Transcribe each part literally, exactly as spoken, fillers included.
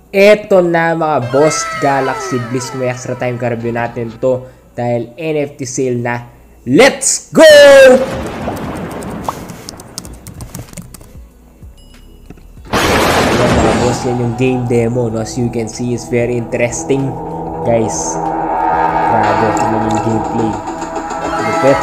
Eto na mga boss, Galaxy Bliss, may extra time ka-review natin to dahil N F T sale na. Let's go! Ayan mga boss, yan yung game demo, no? As you can see, it's very interesting, guys. Grabe, tignan yung gameplay. Lupit.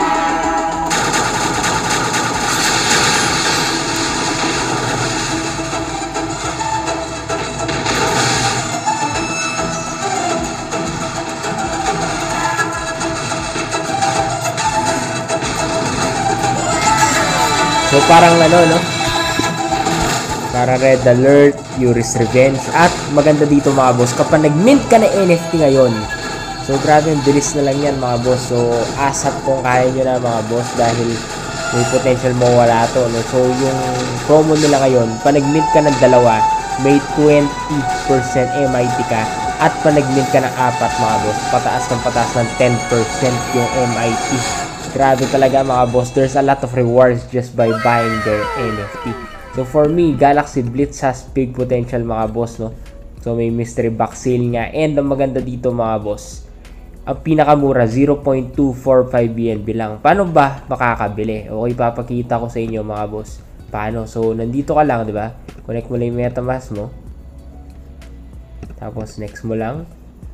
So parang ano, no? Para Red Alert, Yuri's Revenge. At maganda dito mga boss, kapag nag-mint ka na N F T ngayon, so grabe, bilis na lang yan mga boss. So asap kung kaya nyo na mga boss dahil may potential mawala to, no? So yung promo nila ngayon, pag nag-mint ka ng dalawa, may twenty percent M I T ka. At pag nag-mint ka ng apat mga boss, pataas ng pataas ng ten percent yung M I T. Grabe talaga mga boss, there's a lot of rewards just by buying their N F T. So for me, Galaxy Blitz has big potential mga boss, no? So may mystery box sale nga. And ang maganda dito mga boss, ang pinakamura zero point two four five B N B lang. Paano ba makakabili? Okay, papakita ko sa inyo mga boss. Paano? So nandito ka lang, di ba? Connect mo lang yung MetaMask mo. Tapos next mo lang.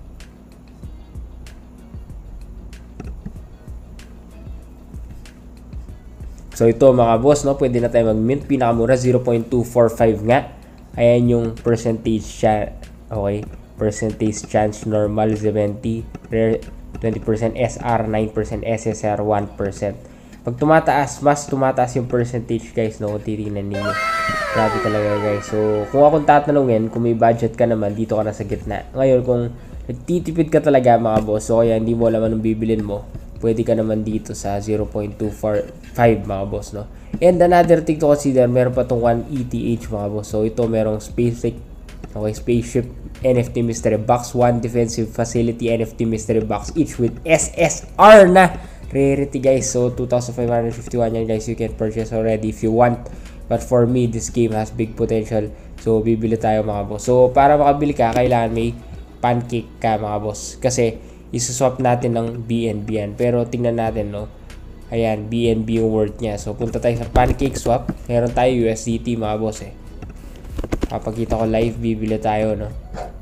So ito mga boss, no, pwede na tayo mag-mint. Pinakamura zero point two four five nga. Ayan yung percentage siya. Okay, percentage chance normal seventy, rare twenty percent, S R nine percent, S S R one percent. Pag tumataas, mas tumataas yung percentage guys, no, kung titingnan niyo. Grabe talaga guys. So kung akong tatanungin, kung may budget ka naman, dito ka na sa gitna. Ngayon kung nagtitipid ka talaga mga boss, so kaya hindi mo alam anong bibilin mo, pwede ka naman dito sa zero point two four five mga boss, no? And another thing to consider, meron pa tong one E T H mga boss. So ito merong spaceship, okay, spaceship N F T mystery box, one defensive facility N F T mystery box, each with S S R na rarity guys. So two thousand five hundred fifty-one yan guys, you can purchase already if you want. But for me, this game has big potential. So bibili tayo mga boss. So para makabili ka, kailangan may pancake ka mga boss. Kasi isuswap natin ng B N B yan. Pero tingnan natin, no? Ayan, B N B yung worth niya. So punta tayo sa pancake swap. Meron tayo U S D T mga boss eh. Papakita ko live, bibili tayo, no?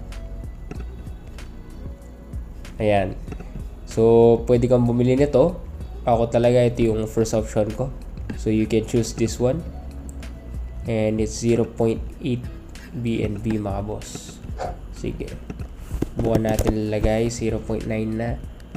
Ayan. So pwede kang bumili nito. Ako talaga, ito yung first option ko. So you can choose this one. And it's zero point eight B N B mga boss. Sige. Buwan natin lalagay, zero point nine na.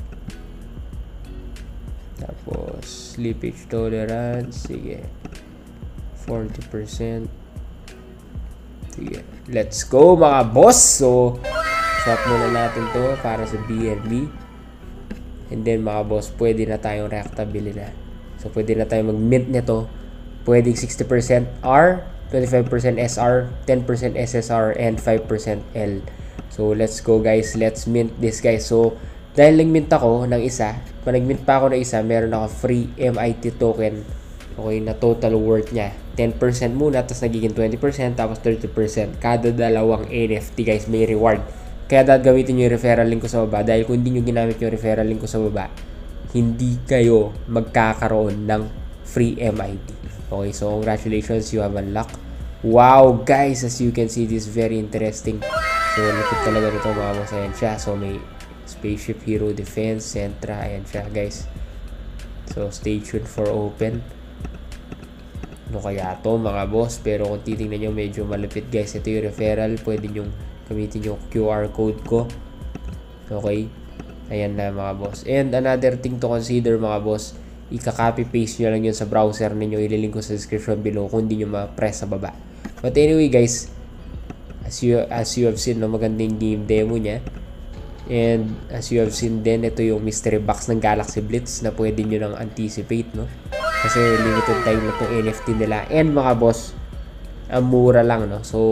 Tapos, slippage tolerance, sige. forty percent. Sige. Let's go mga boss! So, swap muna natin to para sa B N B. And then mga boss, pwede na tayong reactability na. So, pwede na tayong mag-mint nito. Pwedeng sixty percent R, twenty-five percent S R, ten percent S S R, and five percent L. So, let's go guys. Let's mint this guys. So, dahil nag-mint ako ng isa, pag nag-mint pa ako ng isa, meron ako free M I T token. Okay, na total worth niya. ten percent muna, tapos nagiging twenty percent, tapos thirty percent. Kada dalawang N F T guys, may reward. Kaya dapat gamitin nyo yung referral link ko sa baba. Dahil kung hindi nyo ginamit yung referral link ko sa baba, hindi kayo magkakaroon ng free M I T. Okay, so congratulations, you have unlocked. Wow guys, as you can see, this is very interesting. So, lapit talaga nito mga boss. Ayan siya. So, may Spaceship Hero Defense, Sentra. Ayan siya guys. So, stay tuned for open. Ano kaya to mga boss? Pero kung titingnan nyo, medyo malapit guys. Ito yung referral. Pwede nyo gamitin yung Q R code ko. Okay. Ayan na mga boss. And another thing to consider mga boss, ika-copy paste nyo lang yun sa browser ninyo. Ililink ko sa description below kung hindi nyo ma-press sa baba. But anyway guys, as you, as you have seen, no, magandang game demo niya. And as you have seen din, ito yung mystery box ng Galaxy Blitz na pwede nyo nang anticipate, no? Kasi limited time na itong N F T nila. And mga boss, ang mura lang, no? So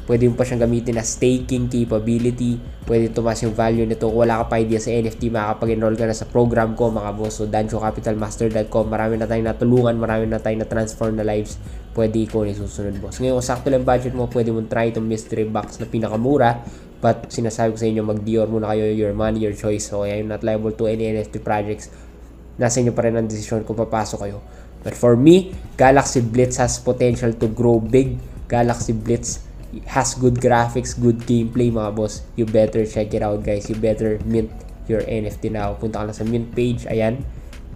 Pwede mo pa siyang gamitin na staking capability. Pwede tumaas yung value nito. Kung wala ka pa idea sa N F T, makakapag-enroll ka na sa program ko mga boss. So dancio capital master dot com. Marami na tayong natulungan, marami na tayong na-transform na lives. Pwede ikaw na susunod boss. Ngayon kung sakto lang budget mo, pwede mo try itong mystery box na pinakamura. But sinasabi ko sa inyo, mag-Dior muna kayo, your money, your choice. So I'm not liable to any N F T projects. Nasa inyo pa rin ang desisyon kung papasok kayo. But for me, Galaxy Blitz has potential to grow big. Galaxy Blitz has good graphics, good gameplay mga boss. You better check it out guys. You better mint your N F T now. Punta ka lang sa mint page, ayan.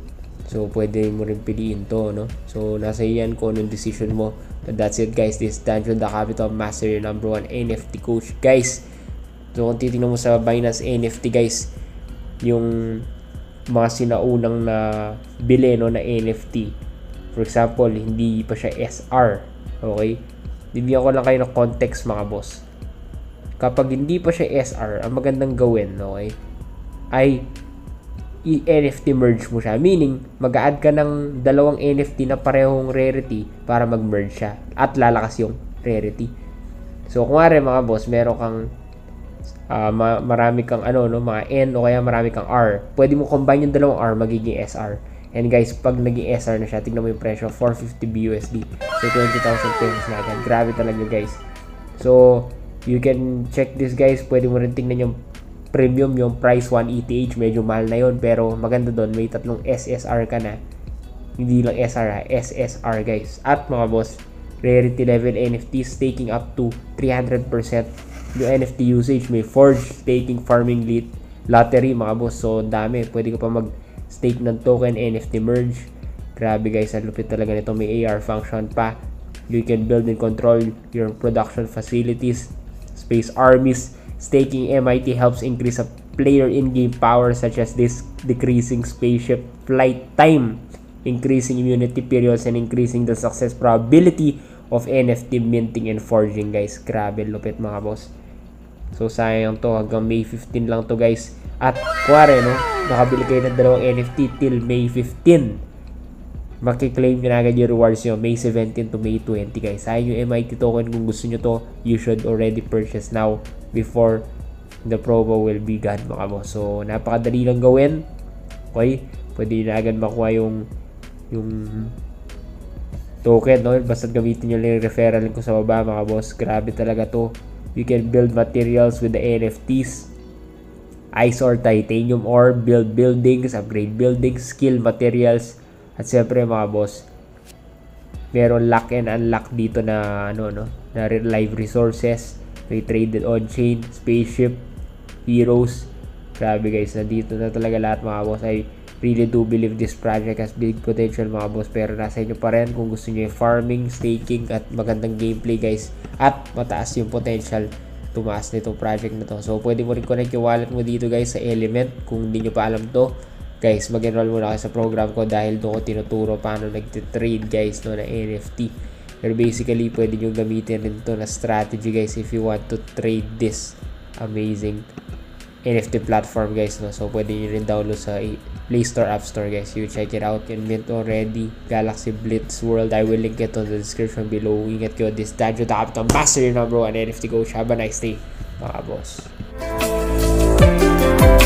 So pwede mo rin piliin to, no? So nasa iyan kung anong decision mo. But that's it guys. This is Dancio the Capital Master, your number one N F T coach guys. So kung titignan mo sa Binance N F T guys, yung mga sinaunang na bili no na N F T, for example, hindi pa siya S R, okay? Bibigyan ko lang kayo ng context mga boss. Kapag hindi pa siya S R, ang magandang gawin, okay, ay i-N F T merge mo siya. Meaning, mag-add ka ng dalawang N F T na parehong rarity para mag-merge siya at lalakas yung rarity. So, kung nga rin mga boss, meron kang uh, ma- marami kang ano, no, mga N o kaya marami kang R. Pwede mo combine yung dalawang R, magiging S R. And guys, pag naging S R na siya, tignan mo yung presyo, four fifty B U S D. So, twenty thousand pesos na agad. Grabe talaga guys. So, you can check this guys. Pwede mo rin tingnan yung premium, yung price one E T H. Medyo mahal na yun. Pero maganda doon, may tatlong S S R ka na. Hindi lang S R ha, S S R guys. At mga boss, rarity level N F T staking up to three hundred percent. Yung N F T usage, may forge, staking, farming, lead, lottery mga boss. So, dami. Pwede ka pa mag stake ng token, N F T merge. Grabe guys, ang lupit talaga nito. May A R function pa. You can build and control your production facilities, space armies. Staking M I T helps increase a player in-game power such as this decreasing spaceship flight time, increasing immunity periods, and increasing the success probability of N F T minting and forging guys. Grabe, lupit mga boss. So sayang to, hanggang May fifteenth lang to guys. At kuwari no, nakabili kayo ng dalawang N F T till May fifteenth, makiklaim nyo na agad yung rewards nyo May seventeenth to May twentieth guys. Sayang yung M I T token. Kung gusto nyo to, you should already purchase now before the promo will be gone mga boss. So napakadali lang gawin, okay? Pwede na agad makuha yung yung token, no? Basta gamitin nyo lang yung referral link ko sa baba mga boss. Grabe talaga to. You can build materials with the N F Ts, ice or titanium ore, build buildings, upgrade buildings, skill materials, at siyempre mga boss, meron lock and unlock dito na ano no, na live resources, may traded on chain, spaceship, heroes. Grabe guys, nandito na talaga lahat mga boss. I really do believe this project has big potential mga boss, pero nasa inyo pa rin kung gusto niyo yung farming, staking at magandang gameplay guys, at mataas yung potential tumaas nitong project na to. So pwede mo rin connect yung wallet mo dito guys sa Element. Kung hindi nyo pa alam to guys, mag-enroll muna kayo sa program ko dahil doon ko tinuturo paano nag-trade guys no, na N F T. Pero basically pwede nyo gamitin rin to na strategy guys if you want to trade this amazing N F T platform guys no. So pwede nyo rin download sa Play Store, App Store guys. You check it out. You mint already. Galaxy Blitz World. I will link it on the description below. Ingat kayo. This Dancio the Capital Master, your number one N F T coach. Have a nice day mga boss.